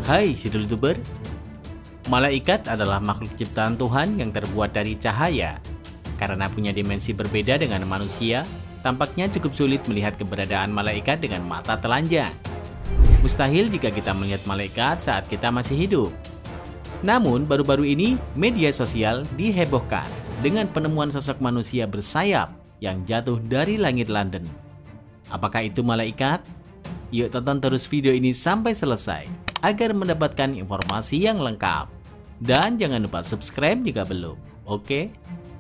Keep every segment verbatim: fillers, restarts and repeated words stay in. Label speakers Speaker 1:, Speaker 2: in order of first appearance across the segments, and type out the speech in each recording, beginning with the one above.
Speaker 1: Hai Sidul Youtuber, malaikat adalah makhluk ciptaan Tuhan yang terbuat dari cahaya. Karena punya dimensi berbeda dengan manusia, tampaknya cukup sulit melihat keberadaan malaikat dengan mata telanjang. Mustahil jika kita melihat malaikat saat kita masih hidup. Namun, baru-baru ini media sosial dihebohkan dengan penemuan sosok manusia bersayap yang jatuh dari langit London. Apakah itu malaikat? Yuk tonton terus video ini sampai selesai agar mendapatkan informasi yang lengkap. Dan jangan lupa subscribe jika belum, oke?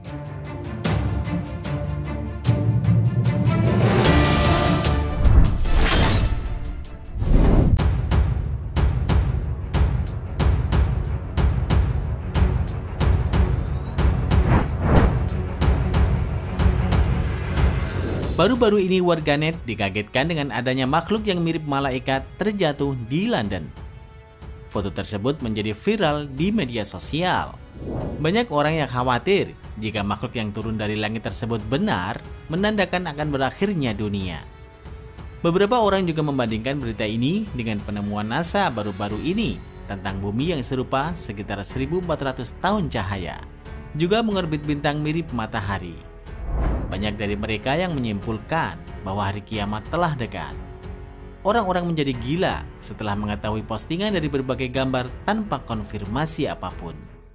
Speaker 1: Baru-baru ini warganet dikagetkan dengan adanya makhluk yang mirip malaikat terjatuh di London. Foto tersebut menjadi viral di media sosial. Banyak orang yang khawatir jika makhluk yang turun dari langit tersebut benar, menandakan akan berakhirnya dunia. Beberapa orang juga membandingkan berita ini dengan penemuan NASA baru-baru ini tentang bumi yang serupa sekitar seribu empat ratus tahun cahaya, juga mengorbit bintang mirip matahari. Banyak dari mereka yang menyimpulkan bahwa hari kiamat telah dekat. Orang-orang menjadi gila setelah mengetahui postingan dari berbagai gambar tanpa konfirmasi apapun.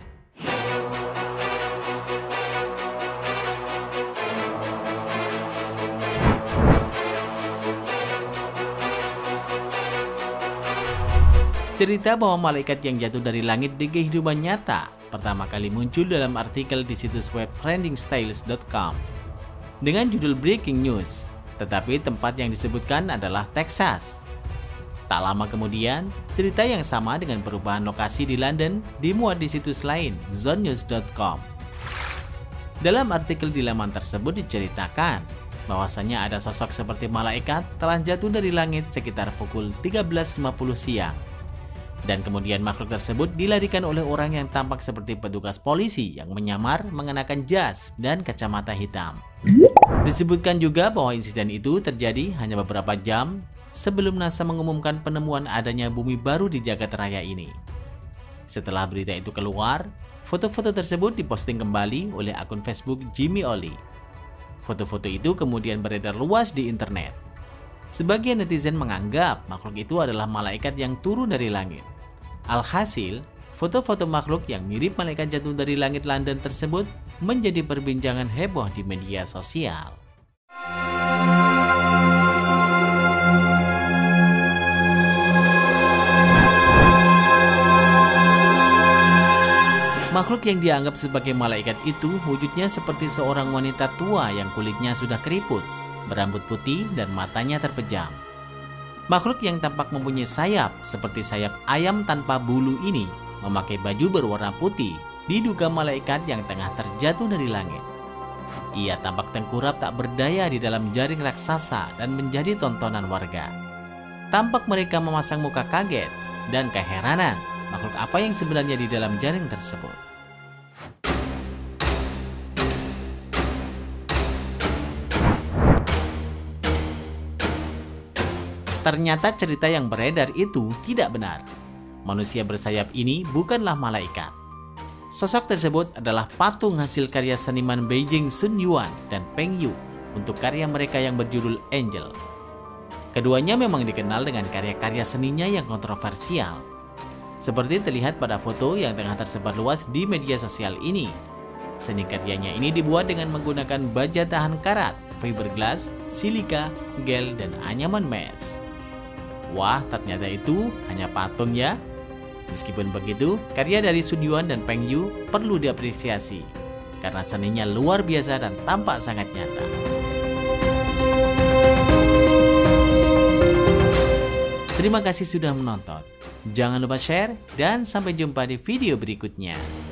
Speaker 1: Cerita bahwa malaikat yang jatuh dari langit di kehidupan nyata pertama kali muncul dalam artikel di situs web trending styles dot com dengan judul Breaking News, tetapi tempat yang disebutkan adalah Texas. Tak lama kemudian, cerita yang sama dengan perubahan lokasi di London dimuat di situs lain, zone news dot com. Dalam artikel di laman tersebut diceritakan bahwasannya ada sosok seperti malaikat telah jatuh dari langit sekitar pukul tiga belas lima puluh siang. Dan kemudian makhluk tersebut dilarikan oleh orang yang tampak seperti petugas polisi yang menyamar mengenakan jas dan kacamata hitam. Disebutkan juga bahwa insiden itu terjadi hanya beberapa jam sebelum NASA mengumumkan penemuan adanya bumi baru di jagat raya ini. Setelah berita itu keluar, foto-foto tersebut diposting kembali oleh akun Facebook Jimmy Oli. Foto-foto itu kemudian beredar luas di internet. Sebagian netizen menganggap makhluk itu adalah malaikat yang turun dari langit. Alhasil, foto-foto makhluk yang mirip malaikat jatuh dari langit London tersebut menjadi perbincangan heboh di media sosial. Makhluk yang dianggap sebagai malaikat itu wujudnya seperti seorang wanita tua yang kulitnya sudah keriput, berambut putih dan matanya terpejam. Makhluk yang tampak mempunyai sayap seperti sayap ayam tanpa bulu ini memakai baju berwarna putih, diduga malaikat yang tengah terjatuh dari langit. Ia tampak tengkurap tak berdaya di dalam jaring raksasa dan menjadi tontonan warga. Tampak mereka memasang muka kaget dan keheranan makhluk apa yang sebenarnya di dalam jaring tersebut. Ternyata cerita yang beredar itu tidak benar. Manusia bersayap ini bukanlah malaikat. Sosok tersebut adalah patung hasil karya seniman Beijing Sun Yuan dan Peng Yu untuk karya mereka yang berjudul Angel. Keduanya memang dikenal dengan karya-karya seninya yang kontroversial. Seperti terlihat pada foto yang tengah tersebar luas di media sosial ini. Seni karyanya ini dibuat dengan menggunakan baja tahan karat, fiberglass, silika, gel, dan anyaman match. Wah, ternyata itu hanya patung ya. Meskipun begitu, karya dari Sun Yuan dan Peng Yu perlu diapresiasi karena seninya luar biasa dan tampak sangat nyata. Terima kasih sudah menonton. Jangan lupa share dan sampai jumpa di video berikutnya.